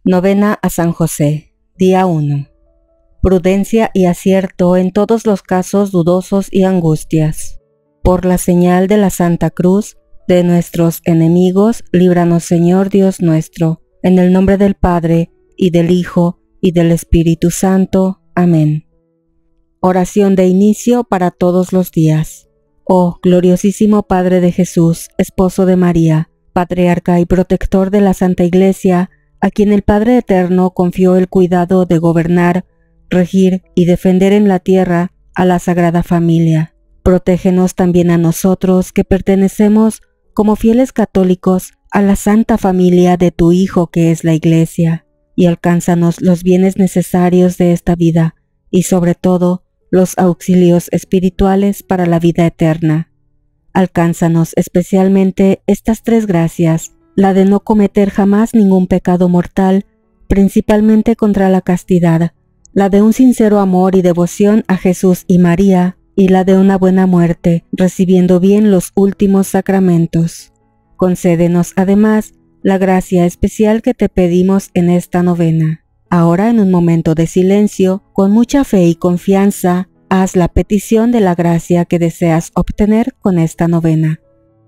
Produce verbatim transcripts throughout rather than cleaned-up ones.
Novena a San José, día uno. Prudencia y acierto en todos los casos dudosos y angustias. Por la señal de la Santa Cruz, de nuestros enemigos, líbranos Señor Dios nuestro, en el nombre del Padre, y del Hijo, y del Espíritu Santo. Amén. Oración de inicio para todos los días. Oh gloriosísimo Padre de Jesús, esposo de María, patriarca y protector de la Santa Iglesia, a quien el Padre Eterno confió el cuidado de gobernar, regir y defender en la tierra a la Sagrada Familia. Protégenos también a nosotros que pertenecemos como fieles católicos a la Santa Familia de tu Hijo que es la Iglesia, y alcánzanos los bienes necesarios de esta vida y sobre todo los auxilios espirituales para la vida eterna. Alcánzanos especialmente estas tres gracias: la de no cometer jamás ningún pecado mortal, principalmente contra la castidad, la de un sincero amor y devoción a Jesús y María, y la de una buena muerte, recibiendo bien los últimos sacramentos. Concédenos además la gracia especial que te pedimos en esta novena. Ahora, en un momento de silencio, con mucha fe y confianza, haz la petición de la gracia que deseas obtener con esta novena.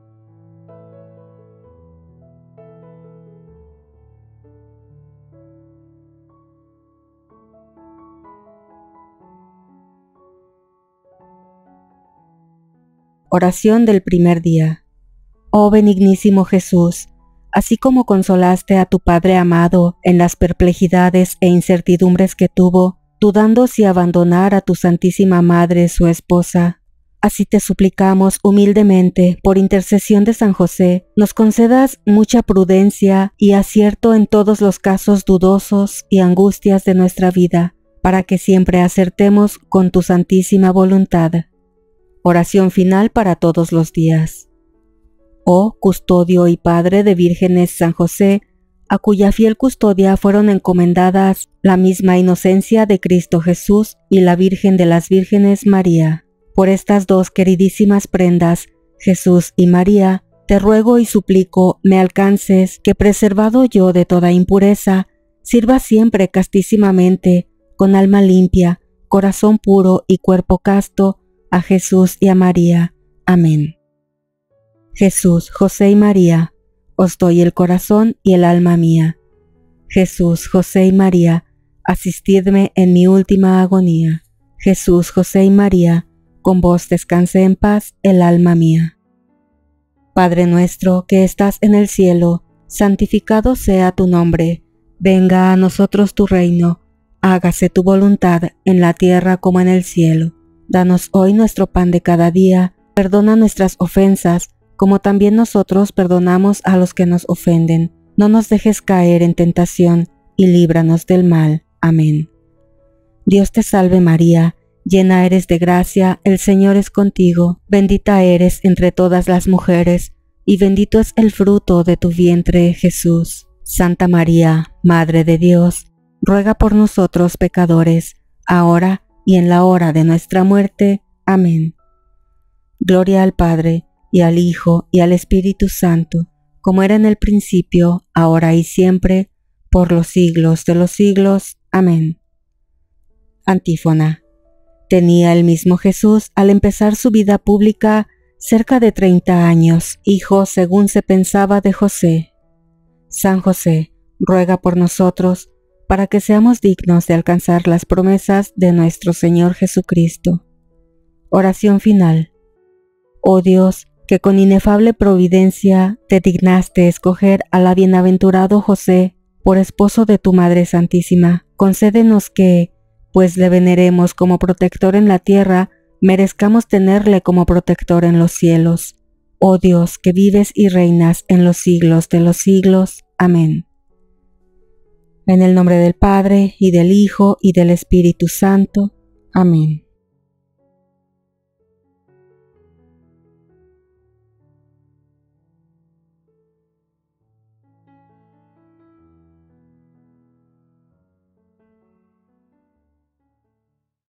Oración del primer día. Oh benignísimo Jesús, así como consolaste a tu Padre amado en las perplejidades e incertidumbres que tuvo, dudando si abandonar a tu Santísima Madre, su esposa, así te suplicamos humildemente, por intercesión de San José, nos concedas mucha prudencia y acierto en todos los casos dudosos y angustias de nuestra vida, para que siempre acertemos con tu santísima voluntad. Oración final para todos los días. Oh custodio y padre de vírgenes San José, a cuya fiel custodia fueron encomendadas la misma inocencia de Cristo Jesús y la Virgen de las Vírgenes María. Por estas dos queridísimas prendas, Jesús y María, te ruego y suplico me alcances que, preservado yo de toda impureza, sirva siempre castísimamente, con alma limpia, corazón puro y cuerpo casto, a Jesús y a María. Amén. Jesús, José y María, os doy el corazón y el alma mía. Jesús, José y María, asistidme en mi última agonía. Jesús, José y María, con vos descanse en paz el alma mía. Padre nuestro que estás en el cielo, santificado sea tu nombre. Venga a nosotros tu reino. Hágase tu voluntad en la tierra como en el cielo. Danos hoy nuestro pan de cada día, perdona nuestras ofensas, como también nosotros perdonamos a los que nos ofenden. No nos dejes caer en tentación, y líbranos del mal. Amén. Dios te salve María, llena eres de gracia, el Señor es contigo, bendita eres entre todas las mujeres, y bendito es el fruto de tu vientre, Jesús. Santa María, Madre de Dios, ruega por nosotros pecadores, ahora y en la hora de nuestra muerte. Amén. Gloria al Padre, y al Hijo, y al Espíritu Santo, como era en el principio, ahora y siempre, por los siglos de los siglos. Amén. Antífona. Tenía el mismo Jesús, al empezar su vida pública, cerca de treinta años, hijo, según se pensaba, de José. San José, ruega por nosotros, para que seamos dignos de alcanzar las promesas de nuestro Señor Jesucristo. Oración final. Oh Dios, que con inefable providencia te dignaste escoger al bienaventurado José por esposo de tu Madre Santísima, concédenos que, pues le veneremos como protector en la tierra, merezcamos tenerle como protector en los cielos. Oh Dios, que vives y reinas en los siglos de los siglos. Amén. En el nombre del Padre, y del Hijo, y del Espíritu Santo. Amén.